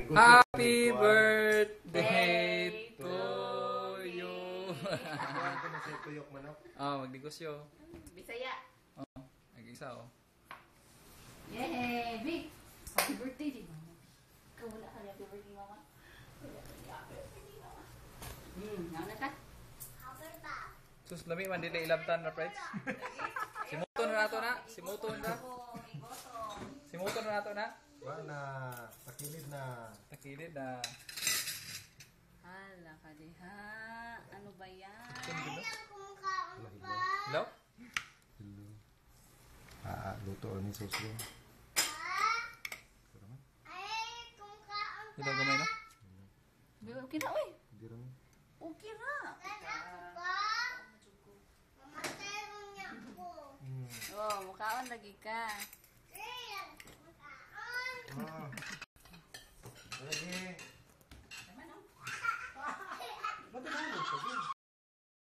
Happy birthday to you. Ito na sa tuyok manok. Magdigosyo. Bisaya. Nag-isa Yay! Big! Happy birthday, di ba? Ikaw wala ka happy birthday, mama. Wala ka happy birthday, mama. Nauna ka? Sus, lami man dili ilabtan na friends. Simuton na nato na. Simuton na. Simuton na nato na. Wala. Takilid na. Takilid na. Hala ka di ha. Ano ba yan? Hello? Luto ni suso. Hello, gamay na? Okay na, uy. Hindi rin. Okay na. Oh, mukhaon lagi ka. Ah.